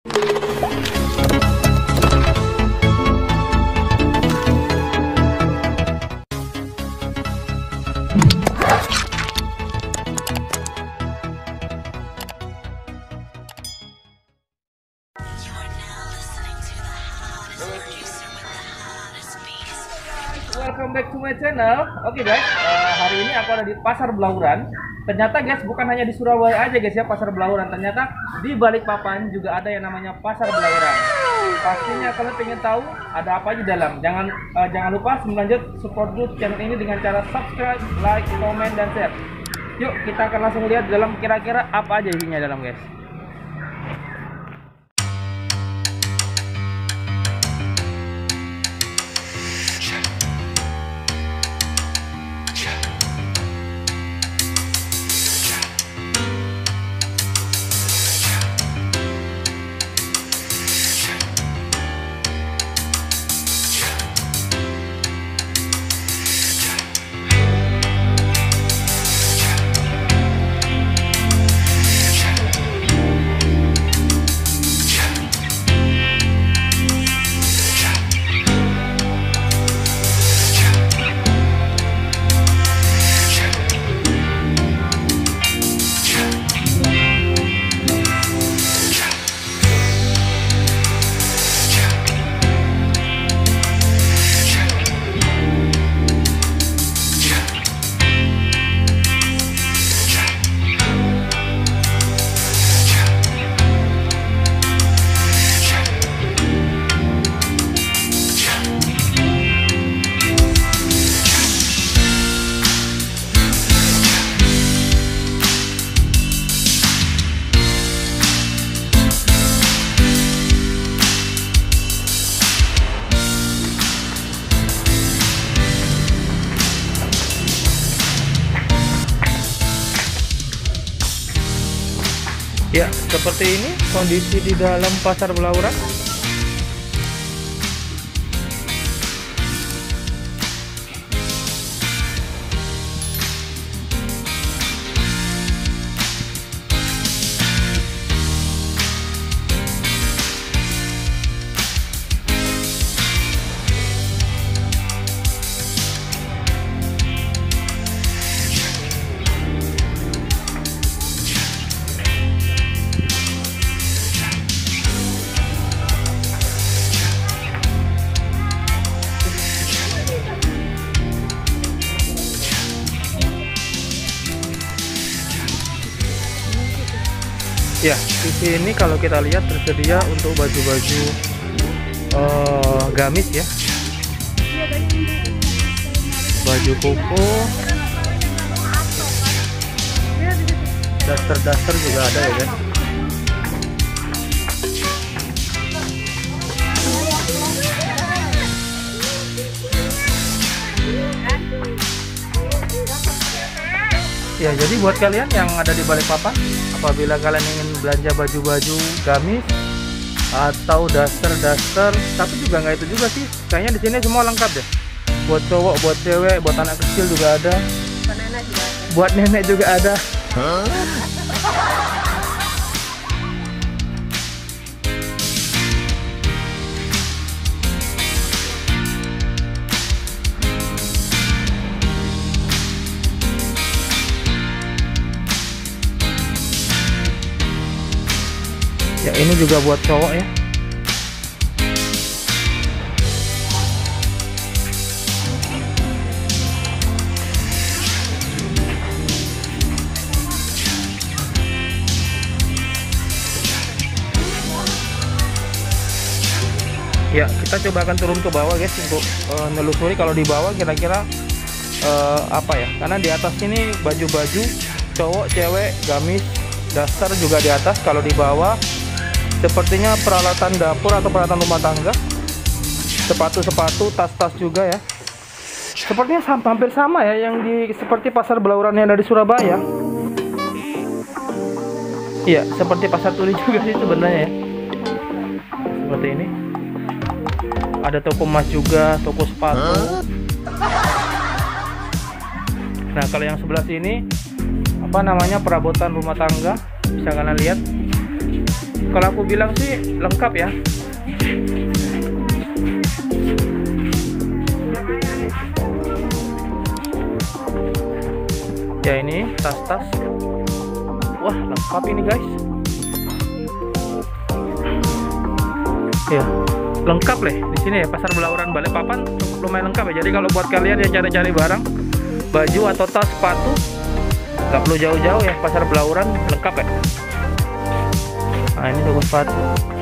Welcome back to my channel. Oke guys, hari ini aku ada di Pasar Blauran. Ternyata guys, bukan hanya di Surabaya aja guys ya Pasar Blauran. Ternyata di Balikpapan juga ada yang namanya Pasar Blauran. Pastinya kalian pengen tahu ada apa aja di dalam. Jangan lupa sebelum lanjut support dulu channel ini dengan cara subscribe, like, comment, dan share. Yuk kita akan langsung lihat dalam kira-kira apa aja isinya dalam guys. Ya, seperti ini kondisi di dalam Pasar Blauran. Ya, di sini kalau kita lihat tersedia untuk baju-baju gamis ya, baju koko, daster juga ada ya guys. Ya, jadi buat kalian yang ada di Balikpapan, apabila kalian ingin belanja baju-baju gamis atau daster, tapi juga nggak itu juga sih, kayaknya di sini semua lengkap deh. Buat cowok, buat cewek, buat anak kecil juga ada. Buat nenek juga ada. Ya, ini juga buat cowok ya. Ya, kita coba akan turun ke bawah guys untuk nelusuri kalau di bawah kira-kira apa ya. Karena di atas ini baju-baju cowok, cewek, gamis, daster juga di atas. Kalau di bawah sepertinya peralatan dapur atau peralatan rumah tangga, sepatu-sepatu, tas-tas juga ya. Sepertinya hampir sama ya yang seperti Pasar Blauran yang ada di Surabaya. Iya, seperti Pasar Turi juga sih sebenarnya ya. Seperti ini. Ada toko emas juga, toko sepatu. Nah, kalau yang sebelah sini apa namanya, perabotan rumah tangga, bisa kalian lihat. Kalau aku bilang sih lengkap ya. Ya ini tas-tas. Wah, lengkap ini guys. Ya, lengkap deh di sini ya, Pasar Belauran Balikpapan cukup lumayan lengkap ya. Jadi kalau buat kalian yang cari-cari barang, baju atau tas, sepatu, nggak perlu jauh-jauh ya, Pasar Belauran lengkap ya. Nah, ini toko sepatu.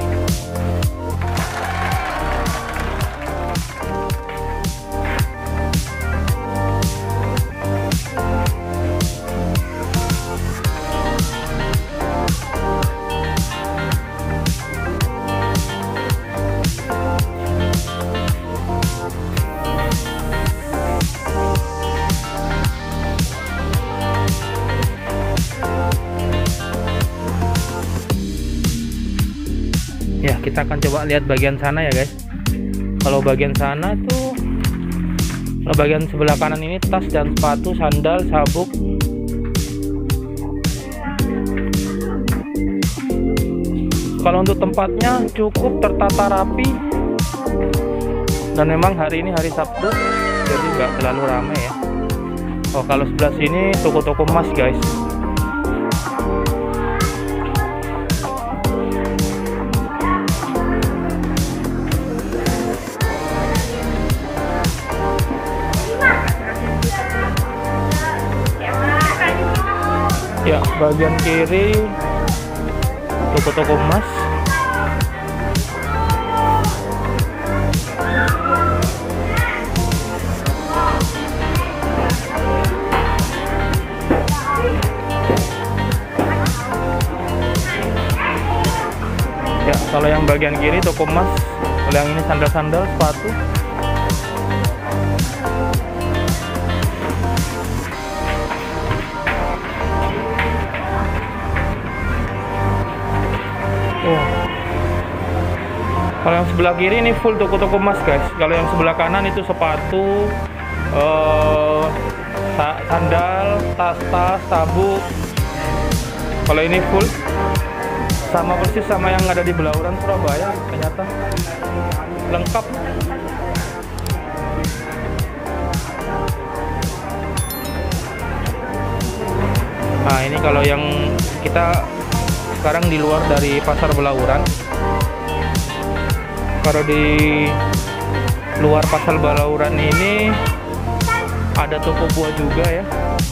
Ya, kita akan coba lihat bagian sana ya guys. Kalau bagian sana tuh, kalau bagian sebelah kanan ini tas dan sepatu, sandal, sabuk. Kalau untuk tempatnya cukup tertata rapi, dan memang hari ini hari Sabtu, jadi nggak terlalu ramai ya. Oh, kalau sebelah sini toko-toko emas guys. Ya, bagian kiri toko-toko emas. Ya, kalau yang bagian kiri toko emas, kalau yang ini sandal-sandal, sepatu. Kalau yang sebelah kiri ini full toko-toko emas guys. Kalau yang sebelah kanan itu sepatu, sandal, tas-tas, sabuk. Kalau ini full, sama persis sama yang ada di Belauran Surabaya. Ternyata lengkap. Nah, ini kalau yang kita sekarang di luar dari Pasar Belauran. Kalau di luar Pasar Belauran ini ada toko buah juga ya.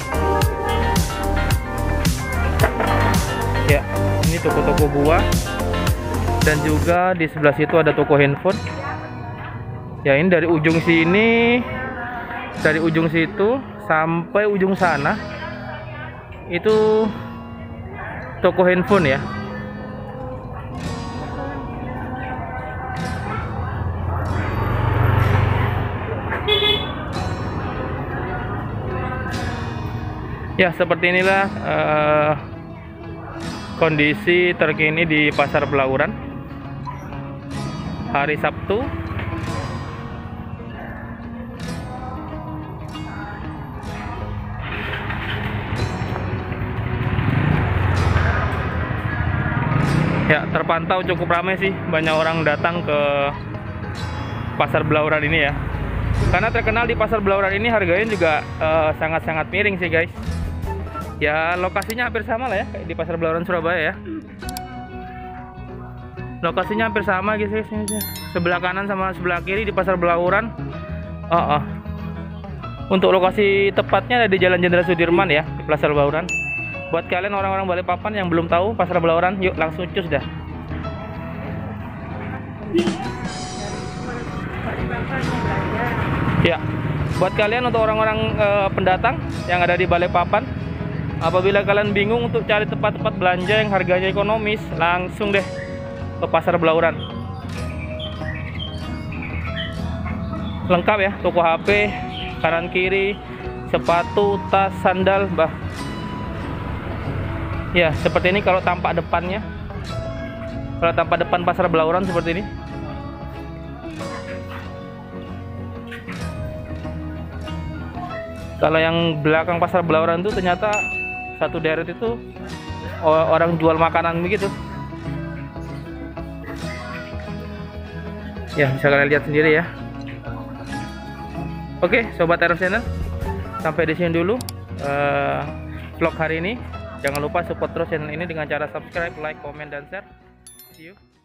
Ya, ini toko-toko buah, dan juga di sebelah situ ada toko handphone. Ya, ini dari ujung sini, dari ujung situ sampai ujung sana itu toko handphone ya. Ya, seperti inilah kondisi terkini di Pasar Belauran hari Sabtu. Ya, terpantau cukup ramai sih, banyak orang datang ke Pasar Belauran ini ya. Karena terkenal di Pasar Belauran ini harganya juga sangat-sangat miring sih guys. Ya, lokasinya hampir sama lah ya kayak di Pasar Belauran Surabaya ya. Lokasinya hampir sama guys, sebelah kanan sama sebelah kiri di Pasar Belauran. Untuk lokasi tepatnya ada di Jalan Jenderal Sudirman ya, di Pasar Belauran. Buat kalian orang-orang Balikpapan yang belum tahu Pasar Belauran, yuk langsung cus dah. Ya, buat kalian untuk orang-orang pendatang yang ada di Balikpapan, apabila kalian bingung untuk cari tempat-tempat belanja yang harganya ekonomis, langsung deh ke Pasar Belauran. Lengkap ya, toko HP, kanan kiri, sepatu, tas, sandal, ya seperti ini kalau tampak depannya. Kalau tampak depan Pasar Belauran seperti ini. Kalau yang belakang Pasar Belauran itu ternyata satu deret itu orang jual makanan begitu. Ya, bisa kalian lihat sendiri ya. Oke, Sobat Teror Channel, sampai di sini dulu vlog hari ini. Jangan lupa support terus channel ini dengan cara subscribe, like, comment, dan share. See you.